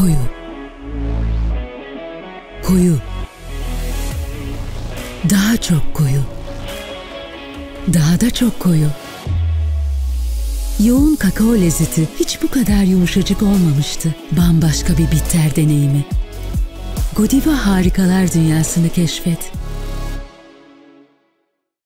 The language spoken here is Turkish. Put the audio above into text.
Koyu. Koyu. Daha çok koyu. Daha da çok koyu. Yoğun kakao lezzeti hiç bu kadar yumuşacık olmamıştı. Bambaşka bir bitter deneyimi. Godiva harikalar dünyasını keşfet.